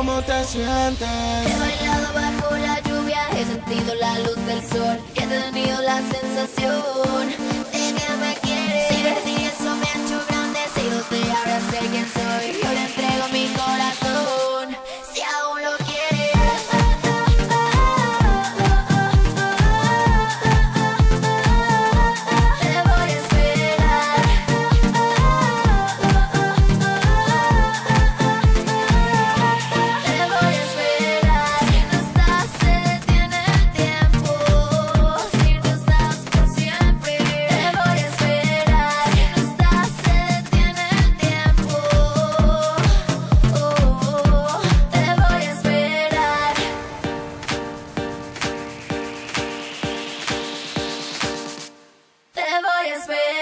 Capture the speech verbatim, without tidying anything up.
¿cómo te sientes? He bailado bajo la lluvia, he sentido la luz del sol y he tenido la sensación de que me quieres. Sí, y eso me ha hecho grande, he sido de ahora sé quién soy. Yo le entrego mi corazón, si aún lo quieres. Te voy a esperar. Te voy a esperar. Si no estás, se detiene el tiempo. Si no estás por siempre. Te voy a esperar. Si no estás, se detiene el tiempo. Oh, oh, oh. Te voy a esperar. Te voy a esperar.